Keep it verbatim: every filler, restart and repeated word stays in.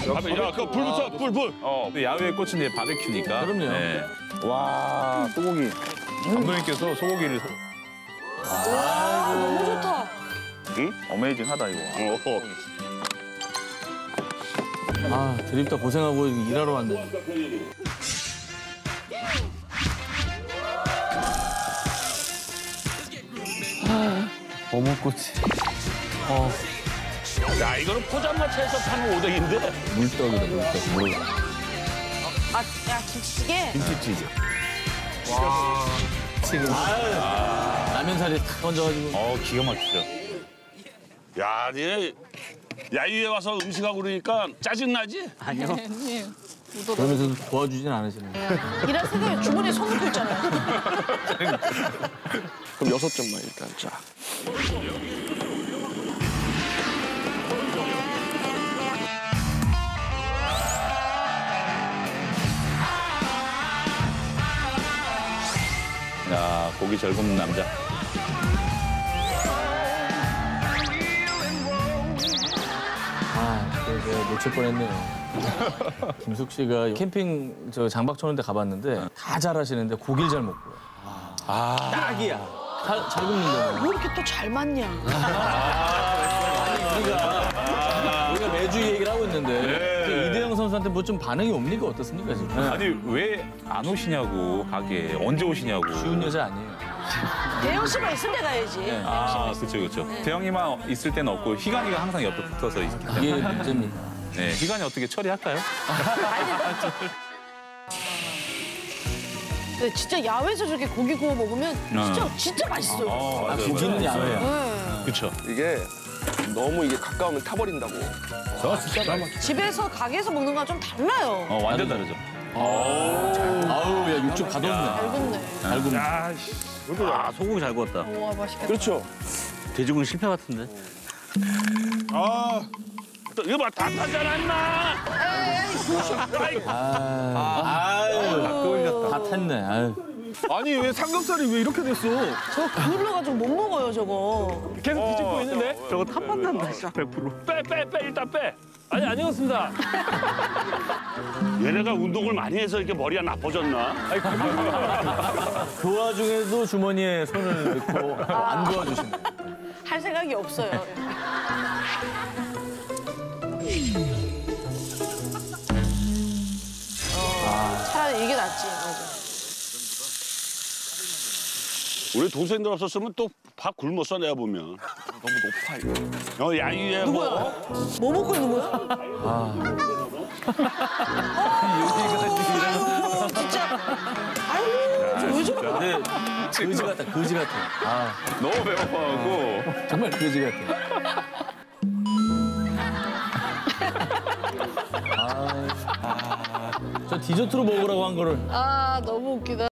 바베, 야, 그 불 붙여, 불, 불. 어, 야외의 꽃은 이제 바베큐니까. 그럼요. 네. 와, 소고기. 감독님께서 소고기를. 와, 너무 좋다. 응? 어메이징하다, 이거. 어, 아, 드립다 고생하고 일하러 왔네. 아, 어묵꼬치. 어, 야, 이거는 포장마차에서 파는 오뎅인데. 물떡이다, 물떡. 물. 아, 야, 김치찌개? 김치찌개. 와. 지금. 아, 라면살이 탁 얹어가지고. 어, 기가 막히죠. 야, 니 야유회 와서 음식하고 그러니까 짜증나지? 아니요. 그러면서 도와주진 않으시네요. 일할 생각에 주머니에 손 넣고 있잖아요. 그럼 여섯 점만 일단, 자. 야, 고기 잘 굽는 남자. 아, 제가 놓칠 뻔했네요. 김숙 씨가 캠핑 저 장박천 원데 가봤는데 다 잘하시는데 고기를 잘 못 구워요. 아, 딱이야. 잘, 잘 굽는데. 왜 이렇게 또 잘 맞냐? 우리가 우리가 매주 이 얘기를 하고 있는데 그 이대영 선수한테 뭐 좀 반응이 옵니까 어떻습니까 지금? 아니, 왜 안 오시냐고, 가게. 언제 오시냐고. 쉬운 여자 아니에요. 대영 씨만 있을 때 가야지. 아, 그렇죠, 그렇죠. 대형이만 있을 때는 없고, 희간이가 항상 옆에 붙어서 있기 때문에. 이게 문제입니다. 네, 희간이 어떻게 처리할까요? 근데 진짜 야외에서 저렇게 고기 구워 먹으면 진짜 어. 진짜 맛있어요. 어, 맞아요, 고기는 맞아요. 야외야. 네. 그렇죠. 이게 너무 이게 가까우면 타버린다고. 저 진짜 맛. 집에서 가게에서 먹는 거랑 좀 달라요. 어, 완전 다르죠. 아우 야 육즙 가뒀네. 잘 굽네. 잘 굽네. 아, 소고기 잘 구웠다. 우와, 맛있겠다. 그렇죠. 돼지고기 실패 같은데. 아, 또 이거 봐, 다 타지 않았나? 아, 아유, 다 탔네. 아유. 아니, 왜 삼겹살이 왜 이렇게 됐어? 저 그을러가지고 못 먹어요, 저거. 계속 뒤집고 있는데? 저거 탑만 난다, 진짜 백 퍼센트. 빼, 빼, 빼, 일단 빼. 아니, 아니었습니다. 얘네가 운동을 많이 해서 이렇게 머리가 나빠졌나? 그 와중에도 주머니에 손을 넣고 안 도와주시네. 할 생각이 없어요. 어, 차라리 이게 낫지, 맞아. 우리 동생들 없었으면 또 밥 굶었어, 내가 보면. 너무 높아, 이거. 어, 야유회 누구야? 뭐. 뭐 먹고 있는 거야? 아, 어, 진짜. 아유, 저왜 저래? 근데 거지 같다, 거지 같아. 아, 너무 배고파갖고. 정말 거지 같아. 아, 저 디저트로 먹으라고 한 거를. 아, 너무 웃기다.